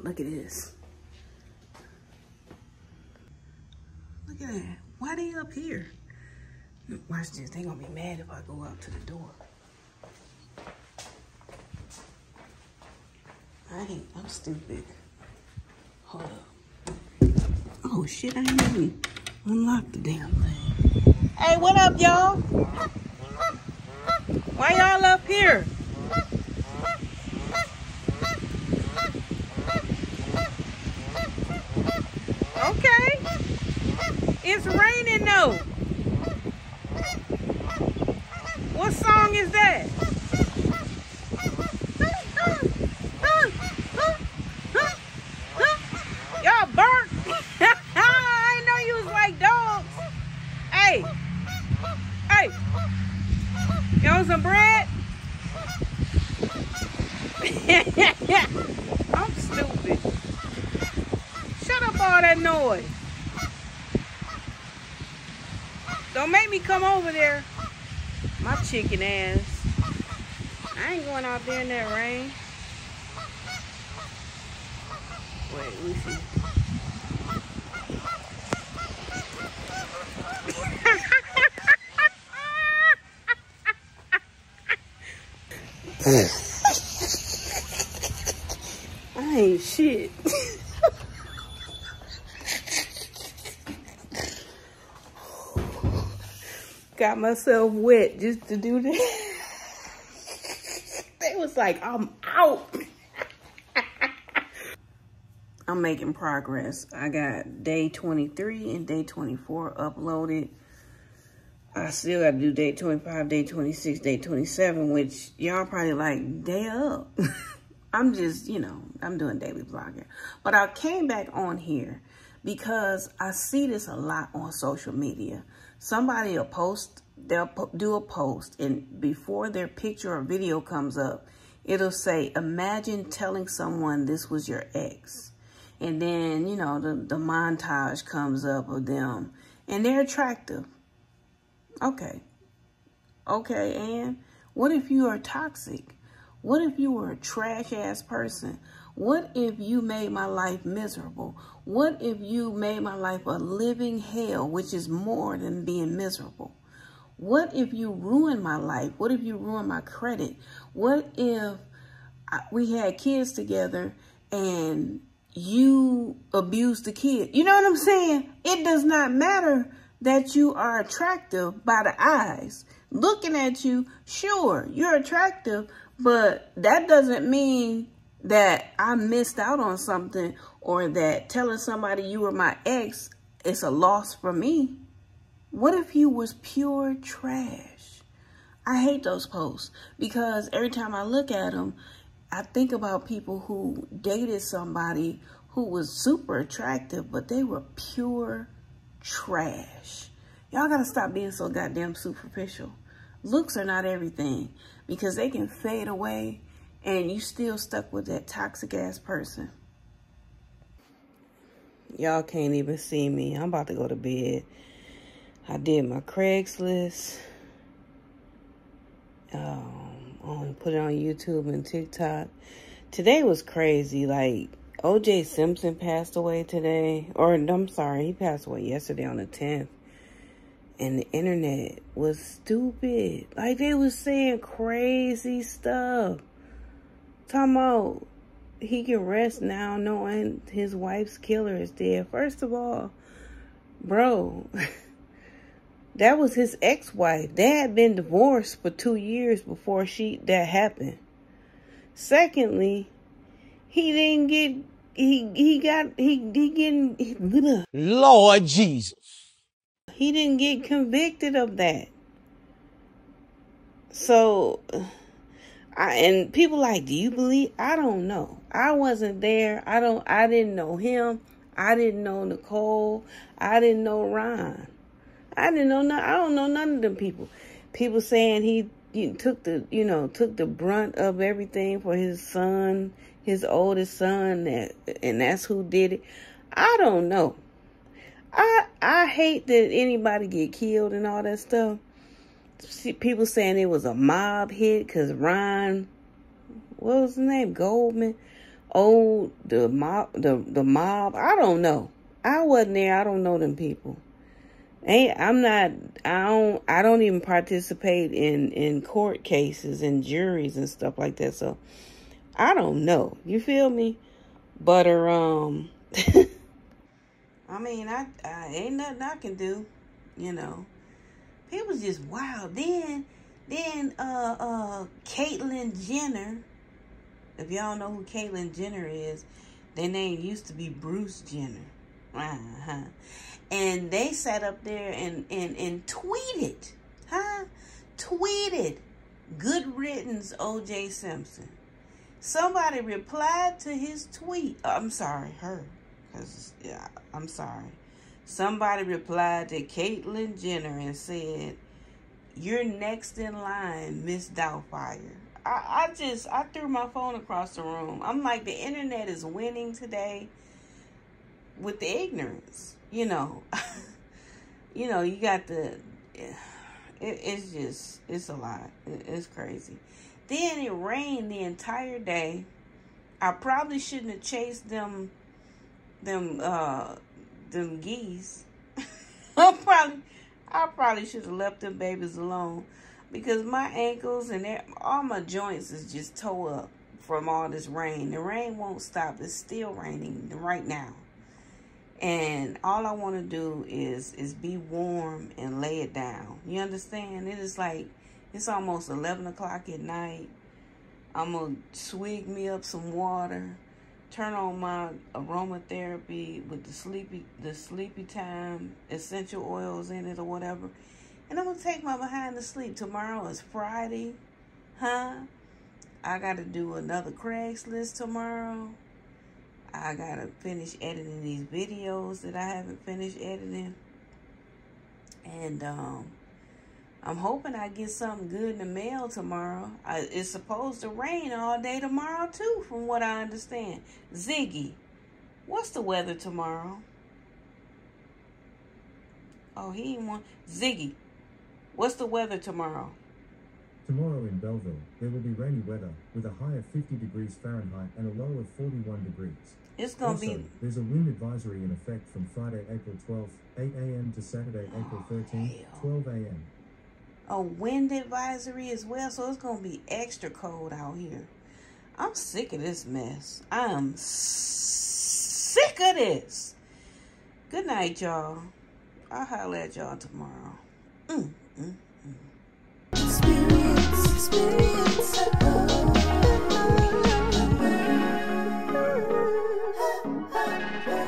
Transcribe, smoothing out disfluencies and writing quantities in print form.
look at this. Look at that. Why they up here? Watch this. They gonna be mad if I go out to the door. I'm stupid. Hold up. Oh shit, I ain't even unlocked the damn thing. Hey, what up, y'all? Why y'all up here? Okay. It's raining though. What song is that? Y'all burnt. I didn't know you was like dogs. Hey. Hey. You want some bread? I'm stupid. Shut up all that noise. Don't make me come over there. My chicken ass. I ain't going out there in that rain. Wait, let me see. I ain't shit. Got myself wet just to do that. They was like, I'm out. I'm making progress. I got day 23 and day 24 uploaded. I still got to do day 25, day 26, day 27, which y'all probably like, day up. I'm just, you know, I'm doing daily vlogging. But I came back on here because I see this a lot on social media. Somebody will post, they'll do a post, and before their picture or video comes up, it'll say, imagine telling someone this was your ex. And then, you know, the montage comes up of them, and they're attractive. Okay. Okay, and what if you are toxic? What if you were a trash-ass person? What if you made my life miserable? What if you made my life a living hell, which is more than being miserable? What if you ruined my life? What if you ruined my credit? What if we had kids together and you abused the kid? You know what I'm saying? It does not matter that you are attractive by the eyes. Looking at you, sure, you're attractive, but that doesn't mean that I missed out on something, or that telling somebody you were my ex is a loss for me. What if you was pure trash? I hate those posts because every time I look at them, I think about people who dated somebody who was super attractive, but they were pure trash. Y'all gotta stop being so goddamn superficial. Looks are not everything, because they can fade away and you still stuck with that toxic ass person. Y'all can't even see me. I'm about to go to bed. I did my Craigslist. Put it on YouTube and TikTok. Today was crazy. Like, O.J. Simpson passed away today. Or, I'm sorry, he passed away yesterday on the 10th. And the internet was stupid. Like, they was saying crazy stuff. Talking about he can rest now knowing his wife's killer is dead. First of all, bro, that was his ex-wife. They had been divorced for 2 years before that happened. Secondly, he didn't get, Lord Jesus. He didn't get convicted of that. So, and people like, do you believe? I don't know. I wasn't there. I didn't know him. I didn't know Nicole. I didn't know Ron. I didn't know none. I don't know none of them people. People saying he took the brunt of everything for his son, his oldest son, and that's who did it. I don't know. I hate that anybody get killed and all that stuff. See, people saying it was a mob hit because Ron, what was his name? Goldman. Oh, the mob. I don't know. I wasn't there. I don't know them people. I don't even participate in court cases and juries and stuff like that. So I don't know. You feel me? But I mean, I ain't nothing I can do, you know. People just wild. Then Caitlyn Jenner. If y'all know who Caitlyn Jenner is, their name used to be Bruce Jenner. And they sat up there and tweeted, tweeted, good riddance, O.J. Simpson. Somebody replied to his tweet. I'm sorry, her. Yeah, I'm sorry. Somebody replied to Caitlyn Jenner and said, "You're next in line, Miss Doubtfire." I threw my phone across the room. I'm like, the internet is winning today with the ignorance, you know. You know, you got it's a lot. It's crazy. Then it rained the entire day. I probably shouldn't have chased them geese. I probably should have left them babies alone, because my ankles and all my joints is just tore up from all this rain. The rain won't stop. It's still raining right now. And all I want to do is be warm and lay it down. You understand? It is like, it's almost 11 o'clock at night. I'm going to swig me up some water, turn on my aromatherapy with the sleepy time essential oils in it or whatever. And I'm going to take my behind to sleep. Tomorrow is Friday. I got to do another Craigslist tomorrow. I got to finish editing these videos that I haven't finished editing. And I'm hoping I get something good in the mail tomorrow. It's supposed to rain all day tomorrow too, from what I understand. Ziggy, what's the weather tomorrow? Oh, he ain't one. Ziggy, what's the weather tomorrow? Tomorrow in Belleville, there will be rainy weather with a high of 50 degrees Fahrenheit and a low of 41 degrees. It's going to be... There's a wind advisory in effect from Friday, April 12th, 8 a.m. to Saturday, April 13th, 12 a.m. A wind advisory as well, so it's going to be extra cold out here. I'm sick of this mess. I am sick of this. Good night, y'all. I'll holler at y'all tomorrow. Experience.